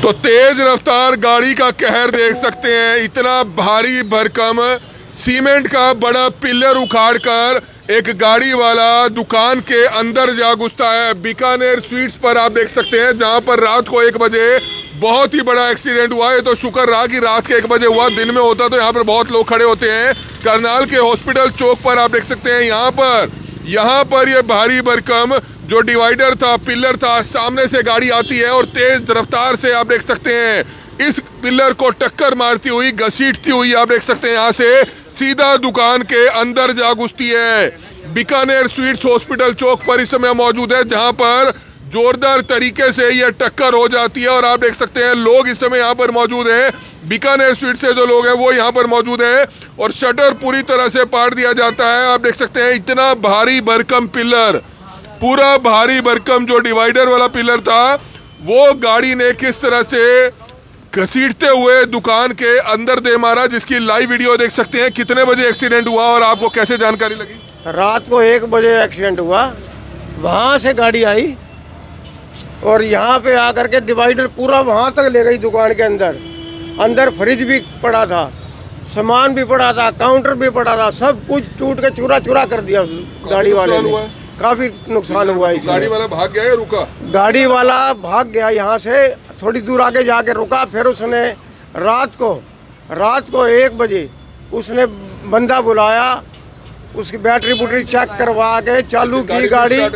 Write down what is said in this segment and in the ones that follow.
तो तेज रफ्तार गाड़ी का कहर देख सकते हैं। इतना भारी भरकम सीमेंट का बड़ा पिलर उखाड़ कर एक गाड़ी वाला दुकान के अंदर जा घुसता है। बीकानेर स्वीट्स पर आप देख सकते हैं, जहां पर रात को 1 बजे बहुत ही बड़ा एक्सीडेंट हुआ है। तो शुक्र रहा कि रात के 1 बजे हुआ, दिन में होता तो यहाँ पर बहुत लोग खड़े होते हैं। करनाल के हॉस्पिटल चौक पर आप देख सकते हैं, यहाँ पर ये भारी भरकम जो डिवाइडर था, पिलर था, सामने से गाड़ी आती है और तेज रफ्तार से आप देख सकते हैं इस पिलर को टक्कर मारती हुई, घसीटती हुई आप देख सकते हैं यहाँ से सीधा दुकान के अंदर जा घुसती है। बीकानेर स्वीट्स हॉस्पिटल चौक पर इस समय मौजूद है, जहां पर जोरदार तरीके से यह टक्कर हो जाती है। और आप देख सकते हैं लोग इस समय यहाँ पर मौजूद हैं। बीकानेर स्वीट्स से जो लोग हैं वो यहाँ पर मौजूद हैं और शटर पूरी तरह से पाट दिया जाता है। आप देख सकते हैं इतना भारी भरकम पिलर, पूरा भारी भरकम जो डिवाइडर वाला पिलर था, वो गाड़ी ने किस तरह से घसीटते हुए दुकान के अंदर दे मारा, जिसकी लाइव वीडियो देख सकते हैं। कितने बजे एक्सीडेंट हुआ और आपको कैसे जानकारी लगी? रात को 1 बजे एक्सीडेंट हुआ। वहां से गाड़ी आई और यहाँ पे आकर के डिवाइडर पूरा वहां तक ले गई दुकान के अंदर फ्रिज भी पड़ा था, सामान भी पड़ा था, काउंटर भी पड़ा था, सब कुछ टूट के चूरा चूरा कर दिया गाड़ी वाले ने। काफी नुकसान हुआ है। गाड़ी वाला भाग गया या रुका? गाड़ी वाला भाग गया, यहाँ से थोड़ी दूर आगे जाके रुका। फिर उसने रात को 1 बजे उसने बंदा बुलाया, उसकी बैटरी बुटरी चेक करवा के चालू की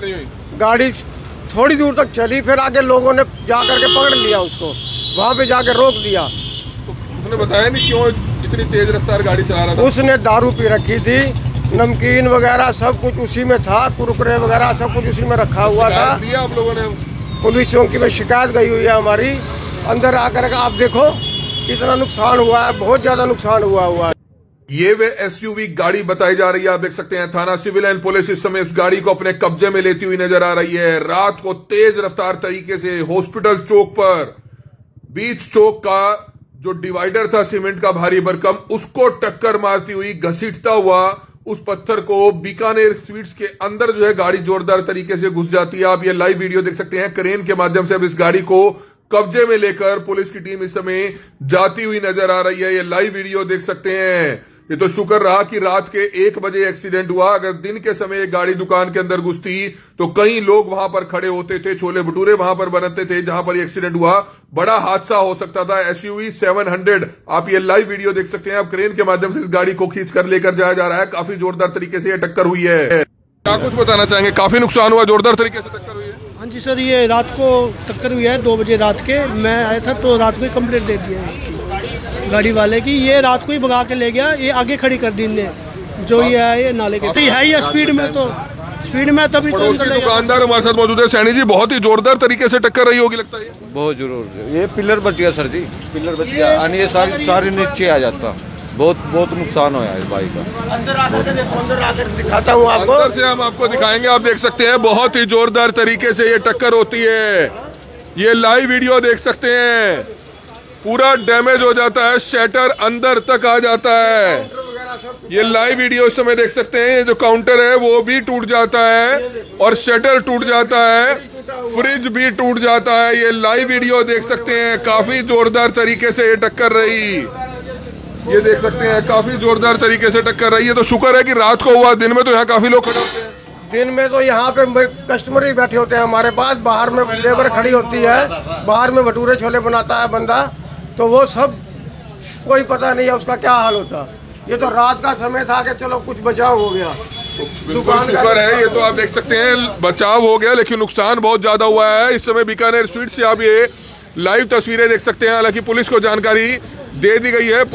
गाड़ी थोड़ी दूर तक चली। फिर आगे लोगों ने जाकर के पकड़ लिया उसको, वहाँ पे जाके रोक दिया। तो उसने बताया नहीं क्यों इतनी तेज रफ्तार गाड़ी चला रहा था? उसने दारू पी रखी थी, नमकीन वगैरह सब कुछ उसी में था, कुरकुरे वगैरह सब कुछ उसी में रखा हुआ था। दिया आप लोगों ने? पुलिस चौकी में शिकायत गई हुई है हमारी। अंदर आकर के आप देखो कितना नुकसान हुआ है, बहुत ज्यादा नुकसान हुआ है। ये वे एसयूवी गाड़ी बताई जा रही है। आप देख सकते हैं थाना सिविल एंड पुलिस इस समय इस गाड़ी को अपने कब्जे में लेती हुई नजर आ रही है। रात को तेज रफ्तार तरीके से हॉस्पिटल चौक पर, बीच चौक का जो डिवाइडर था सीमेंट का भारी भरकम, उसको टक्कर मारती हुई, घसीटता हुआ उस पत्थर को बीकानेर स्वीट्स के अंदर जो है गाड़ी जोरदार तरीके से घुस जाती है। आप ये लाइव वीडियो देख सकते हैं। क्रेन के माध्यम से अब इस गाड़ी को कब्जे में लेकर पुलिस की टीम इस समय जाती हुई नजर आ रही है। ये लाइव वीडियो देख सकते हैं। ये तो शुक्र रहा कि रात के 1 बजे एक्सीडेंट हुआ। अगर दिन के समय एक गाड़ी दुकान के अंदर घुसती तो कई लोग वहां पर खड़े होते थे, छोले भटूरे वहां पर बनते थे जहां पर एक्सीडेंट हुआ, बड़ा हादसा हो सकता था। एसयूवी 700 आप ये लाइव वीडियो देख सकते हैं। अब क्रेन के माध्यम से इस गाड़ी को खींच कर लेकर जाया जा रहा है। काफी जोरदार तरीके से यह टक्कर हुई है। क्या कुछ बताना चाहेंगे? काफी नुकसान हुआ, जोरदार तरीके से टक्कर हुई है। हाँ जी सर, ये रात को टक्कर हुई है 2 बजे रात के। मैं आया था तो रात को ही कंप्लेंट दे दिया है गाड़ी वाले की। ये रात को ही भगा के ले गया, ये आगे खड़ी कर दी ने जो ये है ये नाले के। तो है ये स्पीड में तभी तो दुकानदार हमारे साथ मौजूद है। सैनी जी, बहुत ही जोरदार तरीके से टक्कर रही होगी लगता है। बहुत जरूर, ये पिलर बच गया सर जी, पिलर बच गया और ये सारी नीचे आ जाता। बहुत नुकसान हुआ है बाइक का। अंदर आकर दिखाता हूँ आपको। अंदर से हम आपको दिखाएंगे। आप देख सकते हैं बहुत ही जोरदार तरीके से ये टक्कर होती है। ये लाइव वीडियो देख सकते हैं, पूरा डैमेज हो जाता है, शटर अंदर तक आ जाता है। ये लाइव वीडियो इस समय देख सकते हैं। ये जो काउंटर है वो भी टूट जाता है और शटर टूट जाता है, फ्रिज भी टूट जाता है। ये लाइव वीडियो देख सकते हैं। काफी जोरदार तरीके से ये टक्कर रही, ये देख सकते हैं, काफी जोरदार तरीके से टक्कर रही है। तो शुक्र है कि रात को हुआ, दिन में तो यहाँ काफी लोग खड़े होते हैं। दिन में तो यहाँ पे कस्टमर ही बैठे होते हैं हमारे पास। बाहर में लेबर खड़ी होती है, बाहर में भटूरे छोले बनाता है बंदा, तो वो सब कोई पता नहीं है उसका क्या हाल होता। ये तो रात का समय था कि चलो कुछ बचाव हो गया। तो दुकान शुक्र है, ये तो आप देख सकते हैं बचाव हो गया, लेकिन नुकसान बहुत ज्यादा हुआ है। इस समय बीकानेर स्वीट्स से आप ये लाइव तस्वीरें देख सकते हैं। हालांकि पुलिस को जानकारी दे दी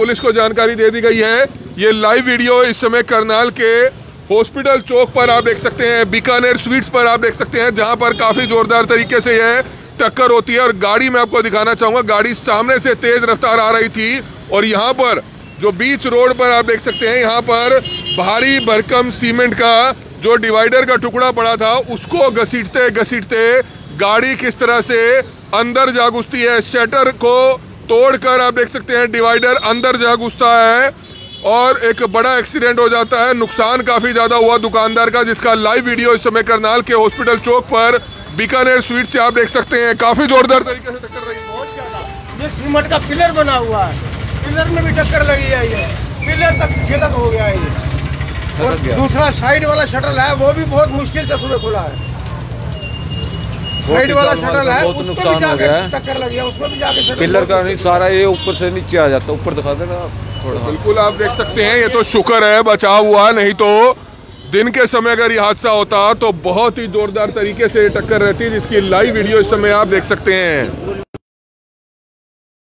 गई है, ये लाइव वीडियो इस समय करनाल के हॉस्पिटल चौक पर आप देख सकते हैं, बीकानेर स्वीट्स पर आप देख सकते हैं, जहां पर काफी जोरदार तरीके से यह टक्कर होती है। और गाड़ी मैं आपको दिखाना चाहूंगा, गाड़ी सामने से तेज रफ्तार आ रही थी और यहाँ पर जो बीच रोड पर आप देख सकते हैं, यहाँ पर भारी भरकम सीमेंट का जो डिवाइडर का टुकड़ा पड़ा था, उसको घसीटते गाड़ी किस तरह से अंदर जा घुसती है। शटर को तोड़कर आप देख सकते हैं डिवाइडर अंदर जा घुसता है और एक बड़ा एक्सीडेंट हो जाता है। नुकसान काफी ज्यादा हुआ दुकानदार का, जिसका लाइव वीडियो इस समय करनाल के हॉस्पिटल चौक पर बीकानेर स्वीट से आप देख सकते हैं। काफी जोरदार तरीके से टक्कर रही, ये सीमेंट का पिलर बना हुआ है, पिलर में भी टक्कर लगी है, ये पिलर तक नीचे तक हो गया है ये। और दूसरा साइड वाला शटल है, वो भी बहुत मुश्किल से सुबह खुला है। साइड वाला शटल है, बहुत उसमें भी नुकसान हो गया है। टक्कर लगी है, उसमें भी जाके शटल पिलर का नहीं, सारा ये ऊपर से नीचे आ जाता। ऊपर दिखा देना थोड़ा। बिल्कुल आप देख सकते हैं, ये तो शुक्र है बचाव हुआ, नहीं तो दिन के समय अगर ये हादसा होता तो बहुत ही जोरदार तरीके से टक्कर रहती, जिसकी लाइव वीडियो इस समय आप देख सकते हैं।